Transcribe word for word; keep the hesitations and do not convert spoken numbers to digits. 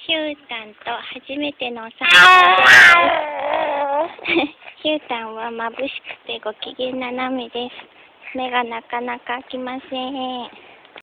ヒュータンと初めてのお散歩です。ヒュータンは眩しくてご機嫌斜めです。目がなかなか開きません。